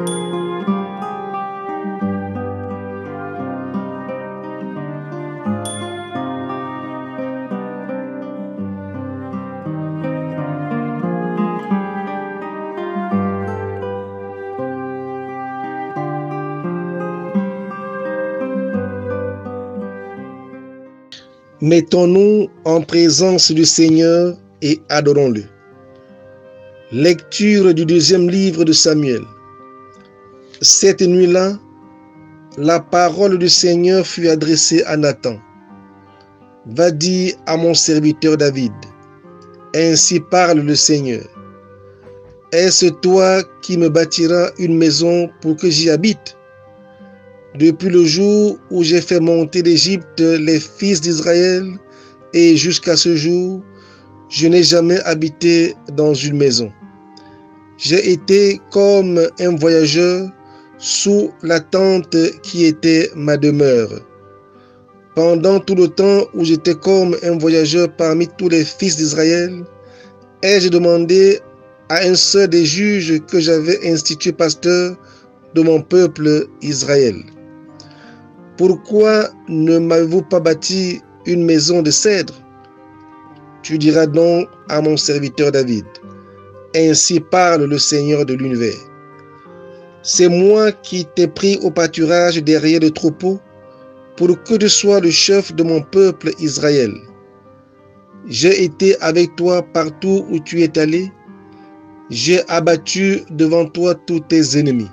Mettons-nous en présence du Seigneur et adorons-le. Lecture du deuxième livre de Samuel. Cette nuit-là, la parole du Seigneur fut adressée à Nathan. Va dire à mon serviteur David, ainsi parle le Seigneur. Est-ce toi qui me bâtiras une maison pour que j'y habite? Depuis le jour où j'ai fait monter d'Égypte les fils d'Israël et jusqu'à ce jour, je n'ai jamais habité dans une maison. J'ai été comme un voyageur sous la tente qui était ma demeure. Pendant tout le temps où j'étais comme un voyageur parmi tous les fils d'Israël, ai-je demandé à un seul des juges que j'avais institué pasteur de mon peuple Israël. Pourquoi ne m'avez-vous pas bâti une maison de cèdre? Tu diras donc à mon serviteur David, ainsi parle le Seigneur de l'univers. C'est moi qui t'ai pris au pâturage derrière le troupeau pour que tu sois le chef de mon peuple Israël. J'ai été avec toi partout où tu es allé. J'ai abattu devant toi tous tes ennemis.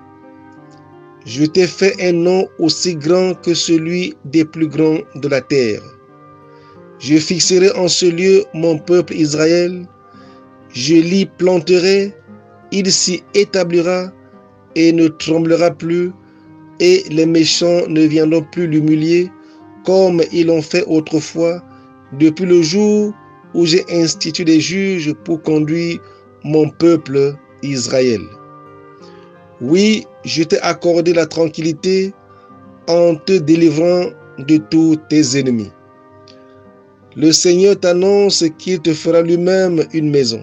Je t'ai fait un nom aussi grand que celui des plus grands de la terre. Je fixerai en ce lieu mon peuple Israël. Je l'y planterai, il s'y établira et ne tremblera plus, et les méchants ne viendront plus l'humilier comme ils l'ont fait autrefois, depuis le jour où j'ai institué des juges pour conduire mon peuple Israël. Oui, je t'ai accordé la tranquillité en te délivrant de tous tes ennemis. Le Seigneur t'annonce qu'il te fera lui-même une maison.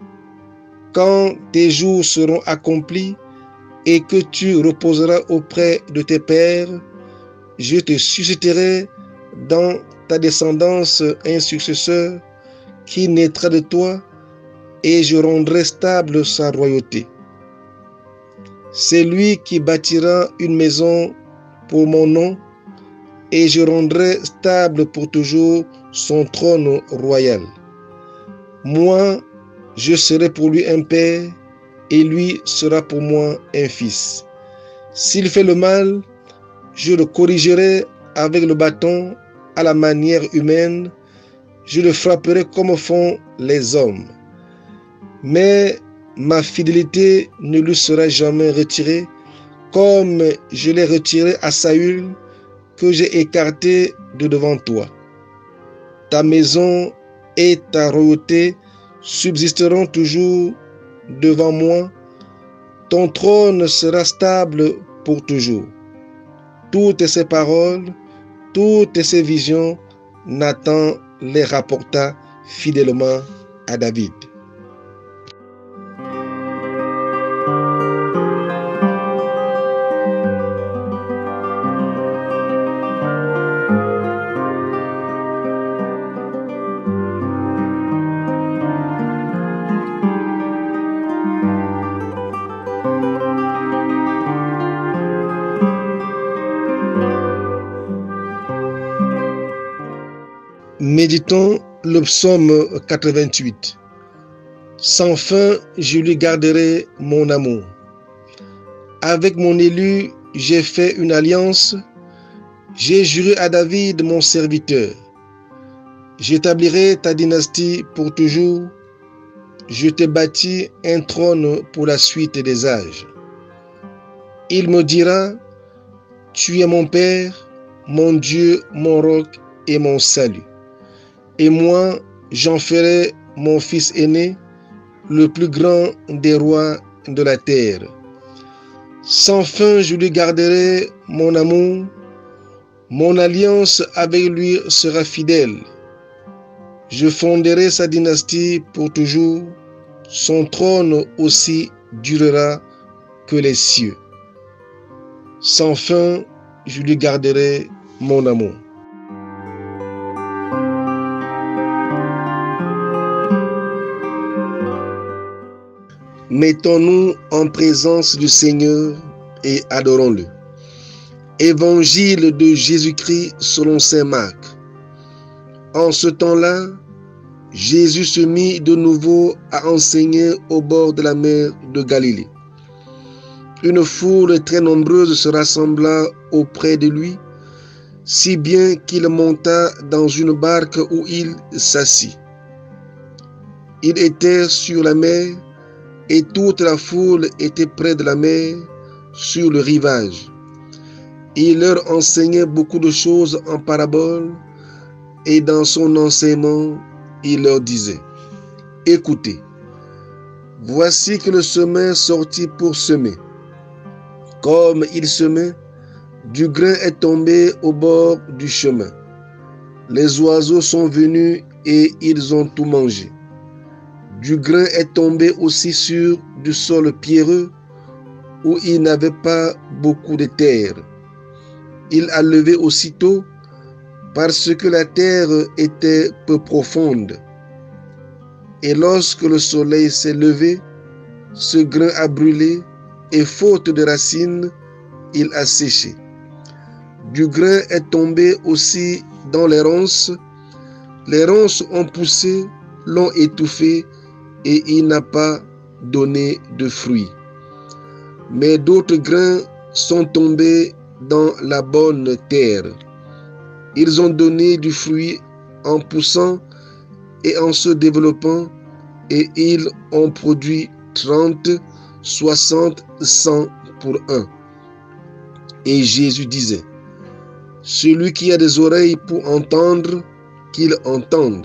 Quand tes jours seront accomplis et que tu reposeras auprès de tes pères, je te susciterai dans ta descendance un successeur qui naîtra de toi et je rendrai stable sa royauté. C'est lui qui bâtira une maison pour mon nom et je rendrai stable pour toujours son trône royal. Moi, je serai pour lui un père et lui sera pour moi un fils. S'il fait le mal, je le corrigerai avec le bâton à la manière humaine. Je le frapperai comme font les hommes. Mais ma fidélité ne lui sera jamais retirée, comme je l'ai retirée à Saül, que j'ai écarté de devant toi. Ta maison et ta royauté subsisteront toujours devant moi. Ton trône sera stable pour toujours. Toutes ces paroles, toutes ces visions, Nathan les rapporta fidèlement à David. Méditons le psaume 88. Sans fin, je lui garderai mon amour. Avec mon élu, j'ai fait une alliance. J'ai juré à David, mon serviteur. J'établirai ta dynastie pour toujours. Je t'ai bâti un trône pour la suite des âges. Il me dira, tu es mon Père, mon Dieu, mon roc et mon salut. Et moi, j'en ferai mon fils aîné, le plus grand des rois de la terre. Sans fin, je lui garderai mon amour. Mon alliance avec lui sera fidèle. Je fonderai sa dynastie pour toujours. Son trône aussi durera que les cieux. Sans fin, je lui garderai mon amour. Mettons-nous en présence du Seigneur et adorons-le. Évangile de Jésus-Christ selon saint Marc. En ce temps-là, Jésus se mit de nouveau à enseigner au bord de la mer de Galilée. Une foule très nombreuse se rassembla auprès de lui, si bien qu'il monta dans une barque où il s'assit. Il était sur la mer et toute la foule était près de la mer, sur le rivage. Il leur enseignait beaucoup de choses en paraboles et dans son enseignement, il leur disait: écoutez, voici que le semeur sortit pour semer. Comme il semait, du grain est tombé au bord du chemin. Les oiseaux sont venus et ils ont tout mangé. Du grain est tombé aussi sur du sol pierreux où il n'avait pas beaucoup de terre. Il a levé aussitôt parce que la terre était peu profonde. Et lorsque le soleil s'est levé, ce grain a brûlé et faute de racines, il a séché. Du grain est tombé aussi dans les ronces. Les ronces ont poussé, l'ont étouffé et il n'a pas donné de fruits. Mais d'autres grains sont tombés dans la bonne terre. Ils ont donné du fruit en poussant et en se développant, et ils ont produit 30, 60, 100 pour un. Et Jésus disait: celui qui a des oreilles pour entendre, qu'il entende.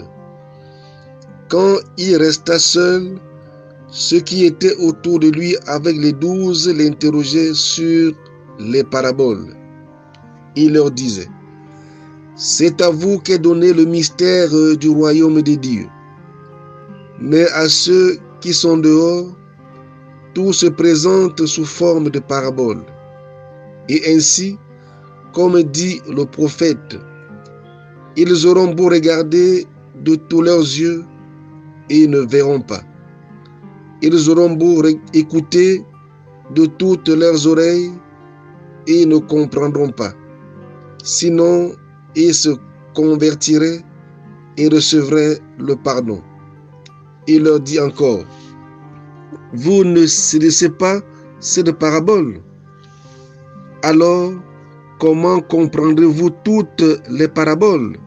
Quand il resta seul, ceux qui étaient autour de lui avec les 12 l'interrogeaient sur les paraboles. Il leur disait: c'est à vous qu'est donné le mystère du royaume de Dieu. Mais à ceux qui sont dehors, tout se présente sous forme de paraboles. Et ainsi, comme dit le prophète, ils auront beau regarder de tous leurs yeux et ne verront pas. Ils auront beau écouter de toutes leurs oreilles et ne comprendront pas. Sinon, ils se convertiraient et recevraient le pardon. Il leur dit encore: vous ne saisissez pas cette parabole? Alors, comment comprendrez-vous toutes les paraboles?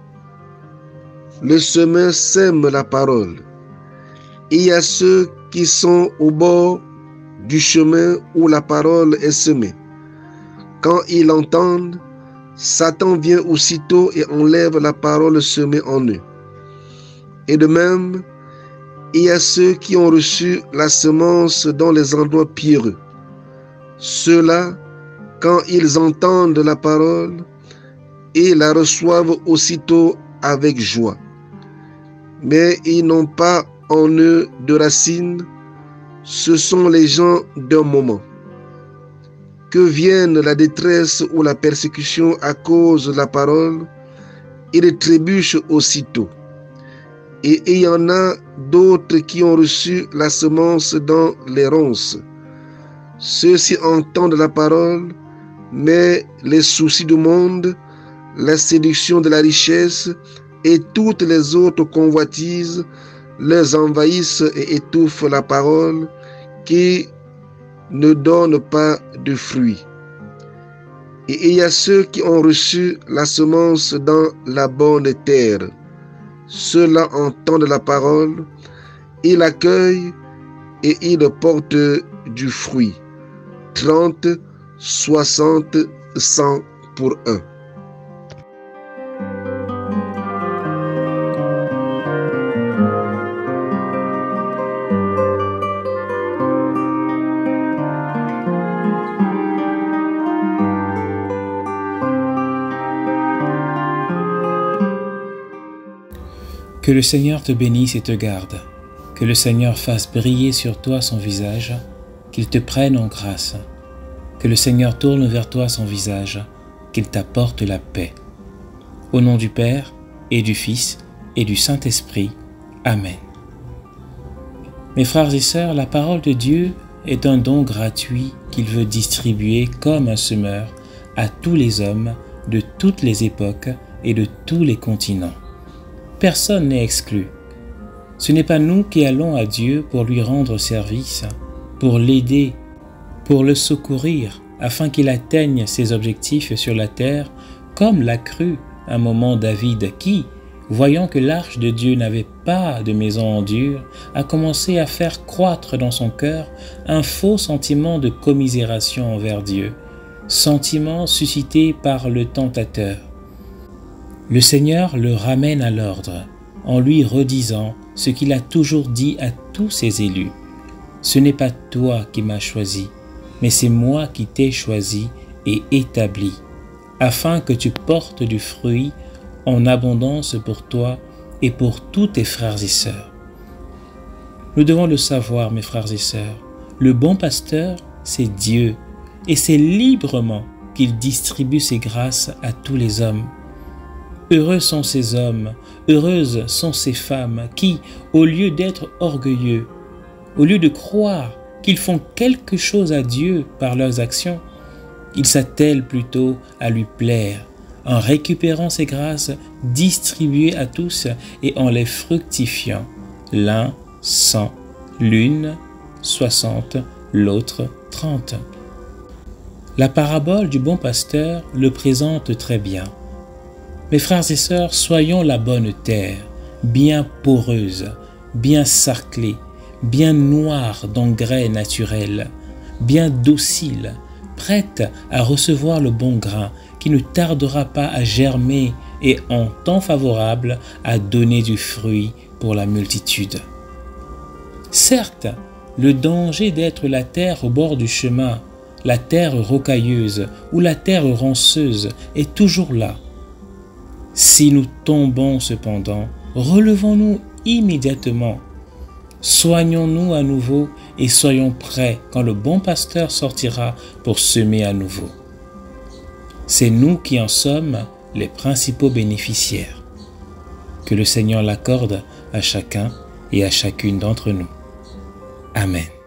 Le semeur sème la parole. Il y a ceux qui sont au bord du chemin où la parole est semée. Quand ils l'entendent, Satan vient aussitôt et enlève la parole semée en eux. Et de même, il y a ceux qui ont reçu la semence dans les endroits pierreux. Ceux-là, quand ils entendent la parole, ils la reçoivent aussitôt avec joie. Mais ils n'ont pas en eux de racines, ce sont les gens d'un moment. Que vienne la détresse ou la persécution à cause de la parole, ils trébuchent aussitôt. Et il y en a d'autres qui ont reçu la semence dans les ronces. Ceux-ci entendent la parole, mais les soucis du monde, la séduction de la richesse et toutes les autres convoitises les envahissent et étouffent la parole qui ne donne pas de fruits. Et il y a ceux qui ont reçu la semence dans la bonne terre. Ceux-là entendent la parole, ils l'accueillent et ils portent du fruit. 30, 60, 100 pour un. Que le Seigneur te bénisse et te garde. Que le Seigneur fasse briller sur toi son visage, qu'il te prenne en grâce. Que le Seigneur tourne vers toi son visage, qu'il t'apporte la paix. Au nom du Père, et du Fils, et du Saint-Esprit. Amen. Mes frères et sœurs, la parole de Dieu est un don gratuit qu'il veut distribuer comme un semeur à tous les hommes de toutes les époques et de tous les continents. Personne n'est exclu. Ce n'est pas nous qui allons à Dieu pour lui rendre service, pour l'aider, pour le secourir, afin qu'il atteigne ses objectifs sur la terre, comme l'a cru un moment David qui, voyant que l'arche de Dieu n'avait pas de maison en dur, a commencé à faire croître dans son cœur un faux sentiment de commisération envers Dieu, sentiment suscité par le tentateur. Le Seigneur le ramène à l'ordre, en lui redisant ce qu'il a toujours dit à tous ses élus. « Ce n'est pas toi qui m'as choisi, mais c'est moi qui t'ai choisi et établi, afin que tu portes du fruit en abondance pour toi et pour tous tes frères et sœurs. » Nous devons le savoir, mes frères et sœurs, le bon pasteur, c'est Dieu, et c'est librement qu'il distribue ses grâces à tous les hommes. Heureux sont ces hommes, heureuses sont ces femmes qui, au lieu d'être orgueilleux, au lieu de croire qu'ils font quelque chose à Dieu par leurs actions, ils s'attellent plutôt à lui plaire, en récupérant ses grâces distribuées à tous et en les fructifiant, l'un 100, l'une 60, l'autre 30. La parabole du bon pasteur le présente très bien. Mes frères et sœurs, soyons la bonne terre, bien poreuse, bien sarclée, bien noire d'engrais naturels, bien docile, prête à recevoir le bon grain qui ne tardera pas à germer et en temps favorable à donner du fruit pour la multitude. Certes, le danger d'être la terre au bord du chemin, la terre rocailleuse ou la terre ranceuse est toujours là. Si nous tombons cependant, relevons-nous immédiatement. Soignons-nous à nouveau et soyons prêts quand le bon pasteur sortira pour semer à nouveau. C'est nous qui en sommes les principaux bénéficiaires. Que le Seigneur l'accorde à chacun et à chacune d'entre nous. Amen.